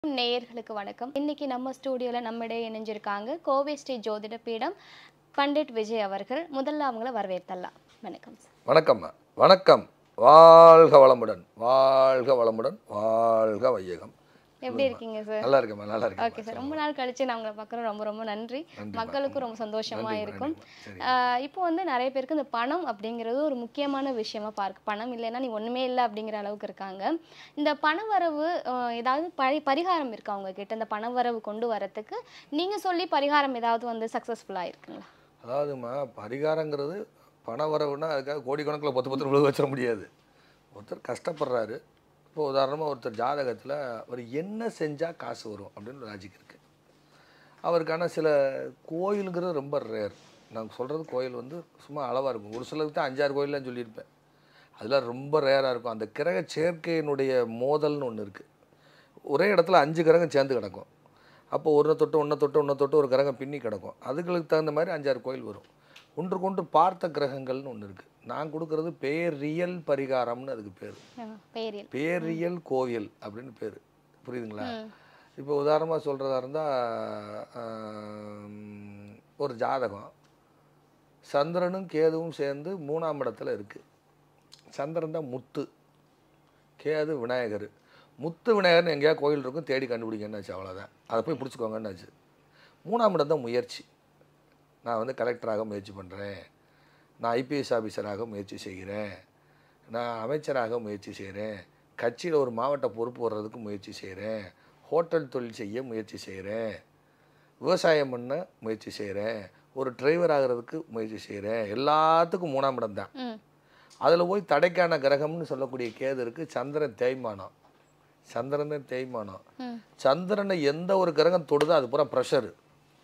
நேயர்களுக்கு வணக்கம். இன்னைக்கு நம்ம ஸ்டுடியோல நம்மிடையே இணைஞ்சிருக்காங்க கோவை ஸ்ரீ ஜோதிட பீடம் பண்டிட் விஜய் அவர்கள். முதல்ல அவங்கள வரவேற்றலாம். வணக்கம் சார். வணக்கம் வணக்கம். வாழ்க வளமுடன், வாழ்க வளமுடன், வாழ்க வையகம். எப்படி இருக்கீங்க சார்? நல்லா இருக்கேம்மா, நல்லா இருக்கேன். ஓகே சார், ரொம்ப நாள் கழிச்சு நான் உங்களை பார்க்குறோம். ரொம்ப ரொம்ப நன்றி. மக்களுக்கும் ரொம்ப சந்தோஷமா இருக்கும். இப்போ வந்து நிறைய பேருக்கு இந்த பணம் அப்படிங்கிறது ஒரு முக்கியமான விஷயமா பார்க்க, பணம் இல்லைன்னா நீ ஒண்ணுமே இல்லை அப்படிங்கிற அளவுக்கு இருக்காங்க. இந்த பணவரவு ஏதாவது பரிகாரம் இருக்கா அவங்க கிட்ட? இந்த பணவரவு கொண்டு வரத்துக்கு நீங்க சொல்லி பரிகாரம் ஏதாவது வந்து சக்ஸஸ்ஃபுல்லா இருக்குங்களா? அதாவதுமா, பரிகாரங்கிறது பணவரவுன்னா அதுக்காக கோடிக்கணக்கில் 10 விழுக வச்சிட முடியாது. ஒருத்தர் கஷ்டப்படுறாரு. இப்போ உதாரணமாக ஒருத்தர் ஜாதகத்தில் அவர் என்ன செஞ்சால் காசு வரும் அப்படின்னு லாஜிக் இருக்குது. அவருக்கான சில கோயிலுங்கிறது ரொம்ப ரேர். நான் சொல்கிறது கோயில் வந்து சும்மா அளவாக இருக்கும். ஒரு சிலருக்கு தான் 5-6 கோயிலெலாம் சொல்லியிருப்பேன். அதெல்லாம் ரொம்ப ரேராக இருக்கும். அந்த கிரக சேர்க்கையினுடைய மோதல்னு ஒன்று இருக்குது. ஒரே இடத்துல 5 கிரகம் சேர்ந்து கிடக்கும். அப்போ ஒன்றை தொட்டு ஒரு கிரகம் பின்னி கிடக்கும். அதுகளுக்கு தகுந்த மாதிரி 5-6 கோயில் வரும். ஒன்றுக்கொன்று பார்த்த கிரகங்கள்னு ஒன்று இருக்குது. நான் கொடுக்கறது பேரியல் பரிகாரம்னு அதுக்கு பேர். பேரியல் கோவில் அப்படின்னு பேர். புரியுதுங்களா? இப்போ உதாரணமாக சொல்கிறதா இருந்தால், ஒரு ஜாதகம் சந்திரனும் கேதுவும் சேர்ந்து 3ஆம் இடத்துல இருக்குது. சந்திரன் தான் முத்து, கேது விநாயகர். முத்து விநாயகர்னு எங்கேயா கோயில் இருக்கும், தேடி கண்டுபிடிங்கன்னாச்சு. அவ்வளோதான். அதை போய் பிடிச்சிக்கோங்கன்னாச்சு. 3ஆம் இடம் தான் முயற்சி. நான் வந்து கலெக்டராக முயற்சி பண்ணுறேன், நான் ஐபிஎஸ் ஆஃபீஸராக முயற்சி செய்கிறேன், நான் அமைச்சராக முயற்சி செய்கிறேன், கட்சியில் ஒரு மாவட்ட பொறுப்பு வர்றதுக்கு முயற்சி செய்கிறேன், ஹோட்டல் தொழில் செய்ய முயற்சி செய்கிறேன், விவசாயம் பண்ண முயற்சி செய்கிறேன், ஒரு டிரைவர் ஆகிறதுக்கு முயற்சி செய்கிறேன். எல்லாத்துக்கும் 3ஆம் இடம் தான். அதில் போய் தடைக்கான கிரகம்னு சொல்லக்கூடிய கேது இருக்குது. சந்திரன் தேய்மானம். சந்திரன் தான் தேய்மானம். சந்திரனை எந்த ஒரு கிரகம் தொடுதோ அது பூரா ப்ரெஷரு.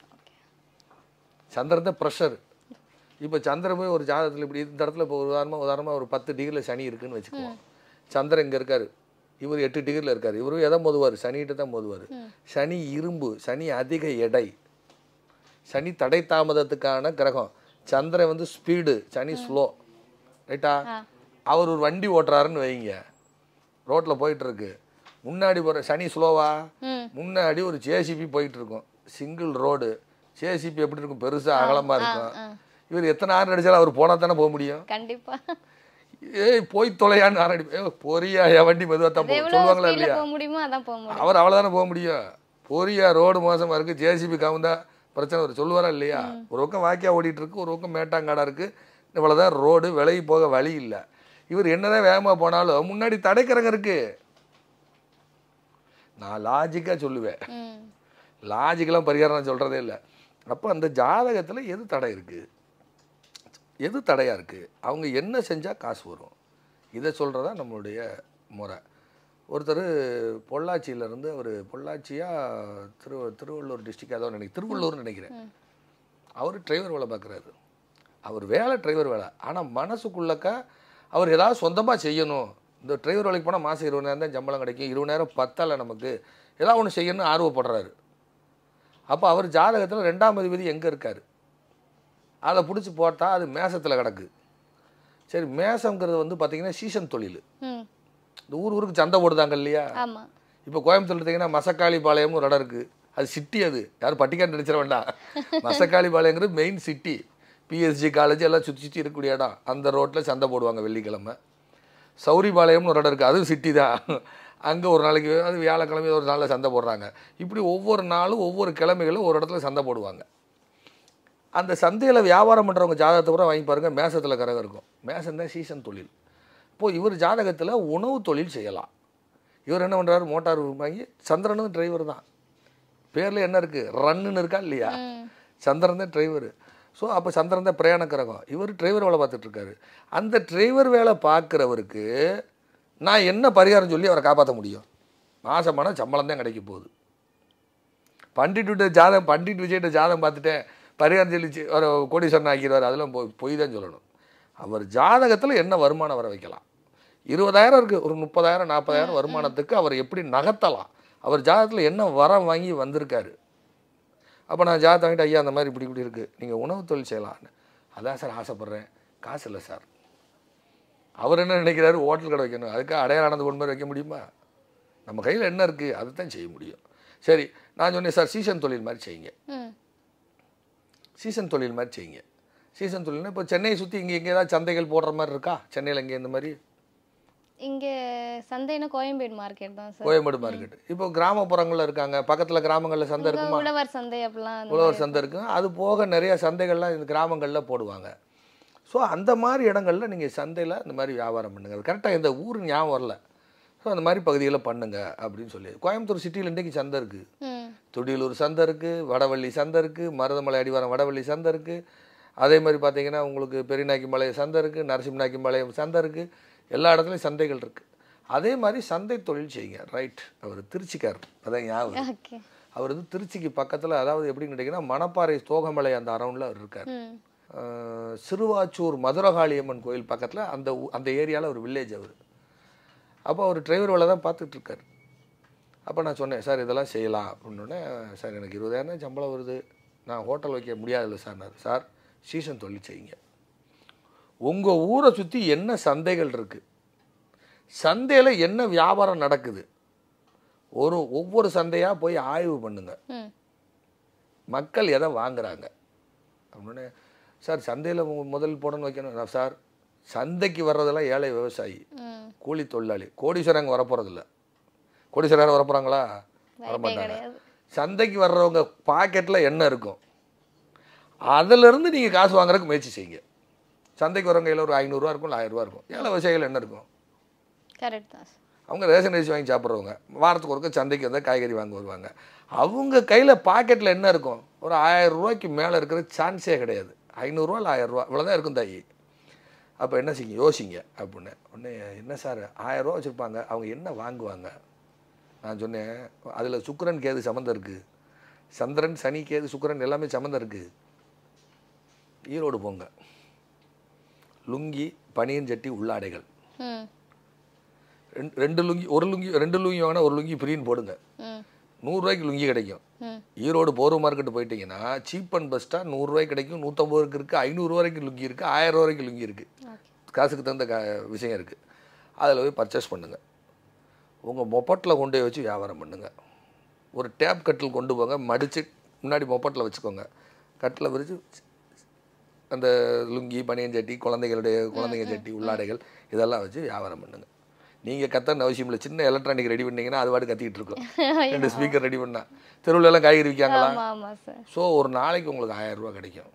சந்திரன் தான் ப்ரெஷர். இப்போ சந்திரன் போய் ஒரு ஜாதகத்தில் இப்படி இந்த இடத்துல இப்போ உதாரணமாக ஒரு 10 டிகிரியில் சனி இருக்குதுன்னு வச்சுக்குவோம். சந்திரன் இங்கே இருக்கார், இவர் 8 டிகிரியில் இருக்கார். இவரும் எதை மோதுவார்? சனிகிட்ட தான் மோதுவார். சனி இரும்பு, சனி அதிக எடை, சனி தடை தாமதத்துக்கான கிரகம். சந்திரன் வந்து ஸ்பீடு, சனி ஸ்லோ. ரைட்டா? அவர் ஒரு வண்டி ஓட்டுறாருன்னு வைங்க, ரோட்டில் போயிட்டுருக்கு. முன்னாடி போகிற சனி ஸ்லோவா, முன்னாடி ஒரு ஜேசிபி போயிட்டு இருக்கும். Single road. ஜேசிபி எப்படி இருக்கும்? பெருசாக அகலமாக இருக்கும். இவர் எத்தனை ஆறு அடிச்சாலும் அவர் போனால் தானே போக முடியும். கண்டிப்பாக. ஏய் போய் தொலையான்னு ஆறு அடி பொரியா வண்டி மெதுவாக தான் சொல்லுவாங்களா இல்லையா? அவர் அவ்வளோதானே போக முடியும். பொரியா ரோடு மோசமாக இருக்குது, ஜேசிபி கவுந்தா பிரச்சனை ஒரு சொல்லுவாரா இல்லையா? ஒரு பக்கம் வாக்கியா ஓடிட்டு இருக்கு, ஒரு பக்கம் மேட்டாங்காடாக இருக்குது. இவ்வளோதான் ரோடு, விலகி போக வழி இல்லை. இவர் என்னதான் வேகமாக போனாலும் முன்னாடி தடைக்கிறங்க இருக்குது. நான் லாஜிக்காக சொல்லுவேன், லாஜிக்கெல்லாம் பரிகாரம் நான் சொல்கிறதே இல்லை. அப்போ அந்த ஜாதகத்தில் எது தடை இருக்குது, எது தடையாக இருக்குது, அவங்க என்ன செஞ்சால் காசு வரும், இதை சொல்கிறதா நம்மளுடைய முறை. ஒருத்தர் பொள்ளாச்சியிலேருந்து, அவர் பொள்ளாச்சியா திருவள்ளூர் டிஸ்ட்ரிக்ட் ஏதோ திருவள்ளூர்னு நினைக்கிறேன். அவர் டிரைவர் வேலை பார்க்குறாரு. அவர் வேலை டிரைவர் வேலை. ஆனால் மனசுக்குள்ளக்கா அவர் ஏதாவது சொந்தமாக செய்யணும். இந்த டிரைவர் வேலைக்கு போனால் மாதம் 20,000 தான் சம்பளம் கிடைக்கும், 20,000 பத்தலை நமக்கு, ஏதாவது ஒன்று செய்யணும்னு ஆர்வப்படுறாரு. அப்போ அவர் ஜாதகத்தில் 2ஆம் அதிபதி எங்கே இருக்கார், அதை பிடிச்சி போட்டால் அது மேசத்தில் கிடக்கு. சரி, மேசங்கிறது வந்து பார்த்திங்கன்னா சீசன் தொழில். இந்த ஊருக்கு சந்தை போடுதாங்க இல்லையா? இப்போ கோயம்புத்தூர் எடுத்திங்கன்னா மசக்காளி பாளையம்னு ஒரு இடம் இருக்குது. அது சிட்டி. அது யாரும் பட்டிக்காட்டு நினச்சிட வேண்டாம். மசக்காளி பாளையங்கிறது மெயின் சிட்டி. பிஎஸ்ஜி காலேஜ் எல்லாம் சுற்றி இருக்கக்கூடிய இடம். அந்த ரோட்டில் சந்தை போடுவாங்க வெள்ளிக்கிழமை. சௌரிபாளையம்னு ஒரு இடம் இருக்குது, அதுவும் சிட்டி தான். அங்கே ஒரு நாளைக்கு, அது வியாழக்கிழமை ஒரு நாளில் சந்தை போடுறாங்க. இப்படி ஒவ்வொரு நாளும் ஒவ்வொரு கிழமைகளும் ஒரு இடத்துல சந்தை போடுவாங்க. அந்த சந்தையில் வியாபாரம் பண்ணுறவங்க ஜாதகத்தை கூட வாங்கி பாருங்கள், மேசத்தில் கரகம் இருக்கும். மேசம் தான் சீசன் தொழில். இப்போது இவர் ஜாதகத்தில் உணவு தொழில் செய்யலாம். இவர் என்ன பண்ணுறாரு, மோட்டார் வாங்கி, சந்திரனும் டிரைவர் தான். பேரில் என்ன இருக்குது, ரன்னுன்னு இருக்கா இல்லையா? சந்திரன் தான் டிரைவர். ஸோ அப்போ சந்திரன் தான் பிரயாண கிரகம். இவர் டிரைவர் வேலை பார்த்துட்ருக்காரு. அந்த டிரைவர் வேலை பார்க்குறவருக்கு நான் என்ன பரிகாரம் சொல்லி அவரை காப்பாற்ற முடியும்? மாதமான சம்பளம் தான் கிடைக்க போகுது. பண்டிட் விஜய்கிட்ட ஜாதகம் பார்த்துட்டேன், பரிகாரம் சொல்லி ஒரு கோடீஸ்வரன் ஆக்கிடுவார், அதெல்லாம் பொய் தான் சொல்லணும். அவர் ஜாதகத்தில் என்ன வருமானம் வர வைக்கலாம்? 20,000 இருக்குது, ஒரு 30,000 40,000 வருமானத்துக்கு அவர் எப்படி நகர்த்தலாம்? அவர் ஜாதகத்தில் என்ன வரம் வாங்கி வந்திருக்காரு? அப்போ நான் ஜாதகம் வாங்கிட்டு, ஐயா அந்த மாதிரி இப்படி இருக்குது, நீங்கள் உணவு தொழில் செய்யலான்னு. அதான் சார் ஆசைப்பட்றேன், காசு இல்லை சார். அவர் என்ன நினைக்கிறாரு, ஹோட்டல் கடை வைக்கணும், அதுக்காக அடையாள ஆனந்த கொண்டு மாதிரி வைக்க முடியுமா? நம்ம கையில் என்ன இருக்குது அதை தான் செய்ய முடியும். சரி, நான் சொன்னேன் சார் சீசன் தொழில் மாதிரி செய்யுங்க. சீசன் தொழில் மாதிரி செய்யுங்க. சீசன் தொழில்னா இப்போ சென்னையை சுற்றி இங்கே ஏதாவது சந்தைகள் போடுற மாதிரி இருக்கா? சென்னையில் இங்கே இந்த மாதிரி இங்கே சந்தைனா கோயம்பேடு மார்க்கெட் தான் சார். கோயம்பேடு மார்க்கெட். இப்போ கிராமப்புறங்களில் இருக்காங்க, பக்கத்தில் கிராமங்களில் சந்தை இருக்குமா? உழவர் சந்தை அப்படிலாம் உழவர் சந்தை இருக்குங்க. அது போக நிறைய சந்தைகள்லாம் இந்த கிராமங்களில் போடுவாங்க. ஸோ அந்த மாதிரி இடங்களில் நீங்கள் சந்தையில் இந்த மாதிரி வியாபாரம் பண்ணுங்கள். அது கரெக்டாக இந்த ஊர் ஞாபகம் வரல. ஸோ அந்த மாதிரி பகுதியில் பண்ணுங்க அப்படின்னு சொல்லி. கோயம்புத்தூர் சிட்டியில் இன்றைக்கி சந்தை இருக்குது, துடியலூர் சந்தை இருக்குது, வடவள்ளி சந்தை இருக்குது, மருதமலை அடிவாரம் வடவள்ளி சந்தை இருக்குது. அதே மாதிரி பார்த்தீங்கன்னா உங்களுக்கு பெரியநாய்க்குமலை சந்தை இருக்குது, நரசிம்மநாய்க்குமலை சந்தை இருக்குது. எல்லா இடத்துலையும் சந்தைகள் இருக்குது. அதே மாதிரி சந்தை தொழில் செய்யுங்க. ரைட். அவர் திருச்சிக்காரர், அதான் ஞாபகம். அவர் வந்து திருச்சிக்கு பக்கத்தில், அதாவது எப்படின்னு கேட்டிங்கன்னா மணப்பாறை தோகமலை அந்த அரௌண்டில் அவர் இருக்கார். சிறுவாச்சூர் மதுரகாளியம்மன் கோயில் பக்கத்தில் அந்த ஏரியாவில் ஒரு வில்லேஜ் அவர். அப்போ அவர் டிரைவர் வேலை தான் பார்த்துட்ருக்கார். அப்போ நான் சொன்னேன், சார் இதெல்லாம் செய்யலாம் அப்படின்னோடனே, சார் எனக்கு 20,000 சம்பளம் வருது, நான் ஹோட்டல் வைக்க முடியாதுல்ல சார்னார். சார் சீசன் தொழில் செய்யுங்க. உங்கள் ஊரை சுற்றி என்ன சந்தைகள் இருக்குது, சந்தையில் என்ன வியாபாரம் நடக்குது, ஒவ்வொரு சந்தையாக போய் ஆய்வு பண்ணுங்க. மக்கள் எதை வாங்குறாங்க அப்படின்னு. சார் சந்தையில் முதல் போடணும்னு வைக்கணும். சார் சந்தைக்கு வர்றதெல்லாம் ஏழை விவசாயி, கூலி தொழிலாளி. கோடீஸ்வரன் அங்கே வரப்போகிறதில்ல. கோடீஸ்வரர் வரப்போகிறாங்களா? வரமாட்டாங்க. சந்தைக்கு வர்றவங்க பாக்கெட்டில் என்ன இருக்கும், அதிலிருந்து நீங்கள் காசு வாங்குறதுக்கு முயற்சி செய்யுங்க. சந்தைக்கு வரவங்க கையில் ஒரு 500 ரூபா இருக்கும், 1000 ரூபா இருக்கும். ஏழை விவசாயிகள் என்ன இருக்கும்? கரெக்ட் தான். அவங்க ரேஷன் அரிசி வாங்கி சாப்பிட்றவங்க வாரத்துக்கு ஒருக்க சந்தைக்கு வந்தால் காய்கறி வாங்க வருவாங்க. அவங்க கையில் பாக்கெட்டில் என்ன இருக்கும்? ஒரு 1000 ரூபாய்க்கு மேலே இருக்கிற சான்ஸே கிடையாது. 500 ரூபா இல்லை 1000 ரூபா இவ்வளோதான் இருக்கும் தாயி. அப்போ என்ன செய்யுங்க, யோசிங்க அப்படின்னு. உடனே என்ன சார் 1000 ரூபா வச்சுருப்பாங்க, அவங்க என்ன வாங்குவாங்க? நான் சொன்னேன், அதில் சுக்கிரன் கேது சம்மந்தம் இருக்குது, சந்திரன் சனி கேது சுக்கிரன் எல்லாமே சம்மந்தம் இருக்குது. ஈரோடு போங்க, லுங்கி பனியன் சட்டி உள்ளாடைகள், 2 லுங்கி, ஒரு லுங்கி 2 லுங்கி வாங்கினா ஒரு லுங்கி ஃப்ரீன்னு போடுங்க. 100 ரூபாய்க்கு லுங்கி கிடைக்கும். ஈரோடு போர் மார்க்கெட்டு போயிட்டீங்கன்னா சீப் அண்ட் பெஸ்ட்டாக 100 ரூபாய்க்கு கிடைக்கும், 150 இருக்குது, 500 ரூபாய்க்கு லுங்கி இருக்குது, 1000 ரூபாய்க்கு லுங்கி இருக்குது. காசுக்கு தகுந்த விஷயம் இருக்குது. அதில் போய் பர்ச்சேஸ் பண்ணுங்கள். உங்கள் மொப்பட்டில் கொண்டு போய் வச்சு வியாபாரம் பண்ணுங்கள். ஒரு டேப் கட்டில் கொண்டு போங்க, மடித்து முன்னாடி மொப்பட்டில் வச்சுக்கோங்க. கட்டில் விரித்து அந்த லுங்கி பனியன் சட்டி குழந்தைங்க சட்டி உள்ளாடைகள் இதெல்லாம் வச்சு வியாபாரம் பண்ணுங்கள். நீங்கள் கத்தன்னு அவசியம் இல்லை. சின்ன எலக்ட்ரானிக் ரெடி பண்ணிங்கன்னா அது பாட்டு கத்திக்கிட்டு இருக்கோம். 2 ஸ்பீக்கர் ரெடி பண்ணால் தெருவில் எல்லாம் காய்கறி விற்காங்களா? ஸோ ஒரு நாளைக்கு உங்களுக்கு 1000 ரூபா கிடைக்கும்.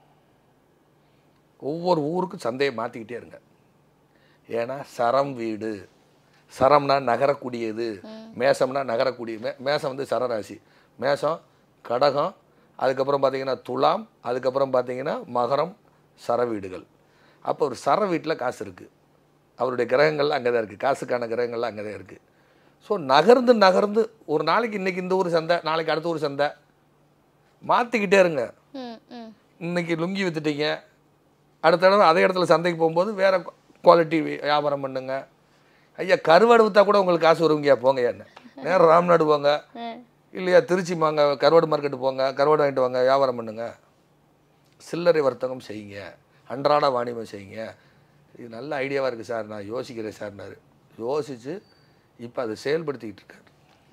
ஒவ்வொரு ஊருக்கும் சந்தையை மாற்றிக்கிட்டே இருங்க. ஏன்னா சரம் வீடு, சரம்னா நகரக்கூடியது, மேசம்னா நகரக்கூடிய. மேசம் வந்து சரராசி, மேசம் கடகம், அதுக்கப்புறம் பார்த்தீங்கன்னா துலாம், அதுக்கப்புறம் பார்த்தீங்கன்னா மகரம், சர வீடுகள். அப்போ ஒரு சர வீட்டில் காசு இருக்குது, அவருடைய கிரகங்கள்லாம் அங்கே தான் இருக்குது, காசுக்கான கிரகங்கள்லாம் அங்கே தான் இருக்குது. ஸோ நகர்ந்து ஒரு நாளைக்கு இன்றைக்கி இந்த ஊர் சந்தை, நாளைக்கு அடுத்த ஊர் சந்தை மாற்றிக்கிட்டே இருங்க. இன்றைக்கி லுங்கி விற்றுட்டீங்க, அடுத்த தடவை அதே இடத்துல சந்தைக்கு போகும்போது வேறு குவாலிட்டி வியாபாரம் பண்ணுங்க. ஐயா கருவாடு விற்றா கூட உங்களுக்கு காசு வருவீங்க, போங்க. என்ன நேரம் ராம்நாடு போங்க, இல்லையா திருச்சி வாங்க, கருவாடு மார்க்கெட்டு போங்க, கருவாடு வாங்கிட்டு வாங்க, வியாபாரம் பண்ணுங்க. சில்லறை வர்த்தகம் செய்யுங்க, அன்றாட வாணிபம் செய்யுங்க. இது நல்ல ஐடியாவாக இருக்குது சார், நான் யோசிக்கிறேன் சார்னாரு. யோசித்து இப்போ அதை செயல்படுத்திக்கிட்டு இருக்காரு.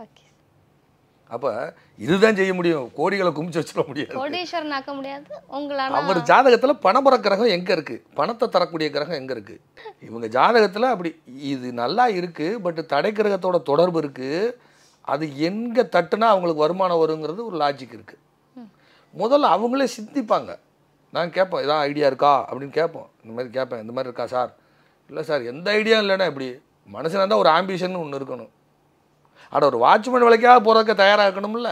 அப்போ இதுதான் செய்ய முடியும். கோடிகளை குமிச்சு வச்சிட முடியாது, கோடீஸ்வரன் ஆக்க முடியாது உங்களால். அவர் ஜாதகத்தில் பணபுற கிரகம் எங்கே இருக்குது, பணத்தை தரக்கூடிய கிரகம் எங்கே இருக்குது? இவங்க ஜாதகத்தில் அப்படி இது நல்லா இருக்குது, பட் தடை கிரகத்தோட தொடர்பு இருக்குது. அது எங்கே தட்டுனா அவங்களுக்கு வருமானம் வருங்கிறது ஒரு லாஜிக் இருக்குது. முதல்ல அவங்களே சிந்திப்பாங்க. நான் கேட்பேன், இதான் ஐடியா இருக்கா அப்படின்னு கேட்போம். இந்த மாதிரி கேட்பேன், இந்த மாதிரி இருக்கா சார்? இல்லை சார், எந்த ஐடியா இல்லைன்னா எப்படி? மனுஷனாக இருந்தால் ஒரு ஆம்பிஷன் ஒன்று இருக்கணும். ஆனால் ஒரு வாட்ச்மேன் வேலைக்காக போகிறதுக்கு தயாராகணும்ல,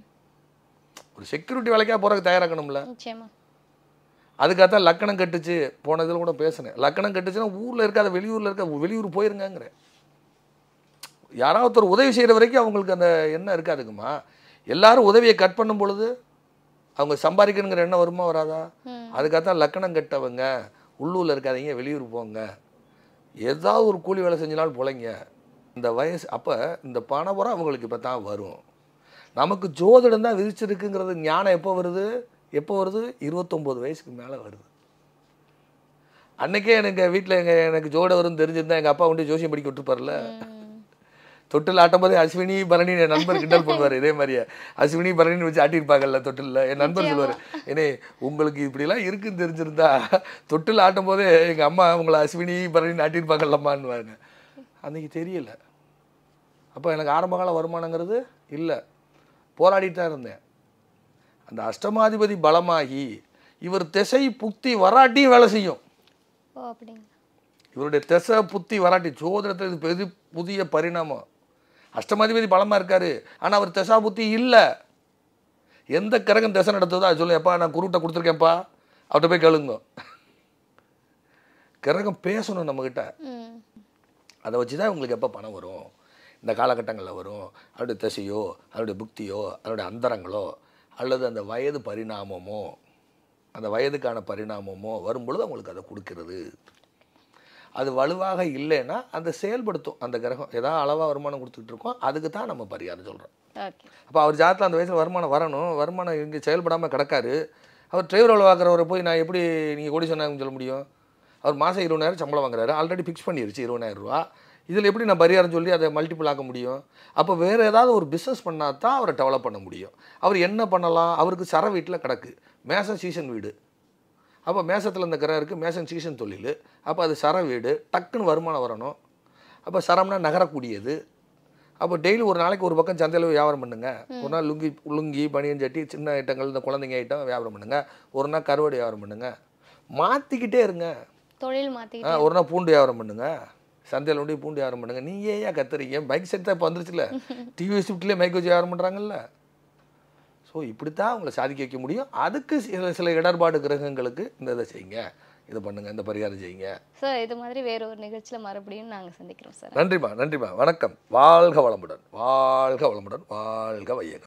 ஒரு செக்யூரிட்டி வேலைக்காக போகிறதுக்கு தயாராகணும்ல. அதுக்காகத்தான் லக்கணம் கட்டுச்சு. போன இதில் கூட பேசினேன். லக்கணம் கட்டுச்சுன்னா ஊரில் இருக்காத வெளியூர் போயிருங்கிறேன். யாராவது ஒரு உதவி செய்கிற வரைக்கும் அவங்களுக்கு அந்த எண்ணம் இருக்காதுக்குமா. எல்லாரும் உதவியை கட் பண்ணும் பொழுது அவங்க சம்பாதிக்கணுங்கிற எண்ணம் வருமா வராதா? அதுக்காகத்தான் லக்கணம் கட்டவங்க உள்ளூரில் இருக்காதீங்க, வெளியூர் போங்க, ஏதாவது ஒரு கூலி வேலை செஞ்சினாலும் பிழைங்க. இந்த வயசு அப்போ இந்த பணபுரம் அவங்களுக்கு இப்போ தான் வரும். நமக்கு ஜோதிடம் தான் விதிச்சிருக்குங்கிறது ஞானம் எப்போ வருது? 29 வயசுக்கு மேலே வருது. அன்றைக்கே எனக்கு வீட்டில் எனக்கு ஜோதிடம் வரும்னு தெரிஞ்சிருந்தா எங்கள் அப்பா கொண்டு ஜோசியம் படிக்க விட்டுருப்பார்ல. தொட்டில் ஆட்டும் போதே அஸ்வினி பரணி என் நண்பர் கிண்டல் பண்ணுவார். இதே மாதிரியே அஸ்வினி பரணின்னு வச்சு ஆட்டியிருப்பாங்கல்ல தொட்டிலில். என் நண்பர் சொல்லுவார், ஏன்னே உங்களுக்கு இப்படிலாம் இருக்குன்னு தெரிஞ்சிருந்தா தொட்டில் ஆட்டும் போதே எங்கள் அம்மா உங்களை அஸ்வினி பரணின்னு ஆட்டியிருப்பாங்கல்லம்மான்னுவாங்க. அன்றைக்கி தெரியல. அப்போ எனக்கு ஆரம்பகால வருமானங்கிறது இல்லை, போராடிட்டு தான் இருந்தேன். அந்த அஷ்டமாதிபதி பலமாகி இவர் திசை புத்தி வராட்டியும் வேலை செய்யும். இவருடைய திசை புத்தி வராட்டி ஜோதிடத்தில் இது பெரிய புதிய பரிணாமம். அஷ்டமாதிபதி பலமாக இருக்காரு, ஆனால் அவர் திசா புத்தி இல்லை. எந்த கிரகம் திசை நடத்துதோ அது சொல்லுங்க, எப்பா நான் குருட்டை கொடுத்துருக்கேன்ப்பா அவர்கிட்ட போய் கேளுங்க. கிரகம் பேசணும் நம்மக்கிட்ட. அதை வச்சு தான் உங்களுக்கு எப்போ பணம் வரும், இந்த காலகட்டங்களில் வரும். அவருடைய திசையோ அவருடைய புக்தியோ அவருடைய அந்தரங்களோ அல்லது அந்த வயது பரிணாமமோ அந்த வயதுக்கான பரிணாமமோ வரும்பொழுது அவங்களுக்கு அதை கொடுக்கிறது. அது வலுவாக இல்லைன்னா அந்த செயல்படுத்தும். அந்த கிரகம் ஏதாவது அளவாக வருமானம் கொடுத்துக்கிட்டு இருக்கோம், அதுக்கு தான் நம்ம பரிகாரம் சொல்கிறோம். அப்போ அவர் ஜாதத்தில் அந்த வயசில் வருமானம் வரணும், வருமானம் இங்கே செயல்படாமல் கிடக்காரு. அவர் டிரைவர் வேலை பார்க்குறவரை போய் நான் எப்படி நீங்கள் கோடி சொன்னாங்கன்னு சொல்ல முடியும்? அவர் மாதம் 20,000 சம்பளம் வாங்குறாரு, ஆல்ரெடி ஃபிக்ஸ் பண்ணிருச்சு 20,000 ரூபா. இதில் எப்படி நான் பரிகாரம் சொல்லி அதை மல்டிபிள் ஆக்க முடியும்? அப்போ வேறு ஏதாவது ஒரு பிஸ்னஸ் பண்ணால் தான் அவரை டெவலப் பண்ண முடியும். அவர் என்ன பண்ணலாம்? அவருக்கு சர வீட்டில் கிடக்கு, மேசன் சீசன் வீடு. அப்போ மேசத்தில் இந்த கிரகம் இருக்குது, மேசன் சீசன் தொழில். அப்போ அது சர வீடு, டக்குன்னு வருமானம் வரணும். அப்போ சரம்னா நகரக்கூடியது. அப்போ டெய்லி ஒரு நாளைக்கு ஒரு பக்கம் சந்தையில் வியாபாரம் பண்ணுங்க. ஒரு நாள் லுங்கி பனியன் சட்டி சின்ன ஐட்டங்கள் இந்த குழந்தைங்க ஐட்டம் வியாபாரம் பண்ணுங்க. ஒரு நாள் கருவாடு வியாபாரம் பண்ணுங்க. மாற்றிக்கிட்டே இருங்க. தொழில் மாற்றி ஒரு நாள் பூண்டு வியாபாரம் பண்ணுங்க, சந்தையில் கொண்டு பூண்டு வியாபாரம் பண்ணுங்க. நீங்கள் ஏன் கத்துறீங்க? பைக் செட் தான் இப்போ வந்துருச்சுல, டிவி ஷிஃப்ட்லேயே மைக் வச்சு வியாபாரம் பண்ணுறாங்கல்ல. ஸோ இப்படித்தான் அவங்கள சாதிக்க வைக்க முடியும். அதுக்கு சில இடர்பாடு கிரகங்களுக்கு இந்த இதை செய்யுங்க, இது பண்ணுங்க, இந்த பரிகாரம் செய்யுங்க சார். இது மாதிரி வேற ஒரு நிகழ்ச்சியில் மறுபடியும் நாங்கள் சந்திக்கிறோம் சார். நன்றிம்மா, நன்றிம்மா, வணக்கம். வாழ்க வளமுடன், வாழ்க வளமுடன், வாழ்க வையகம்.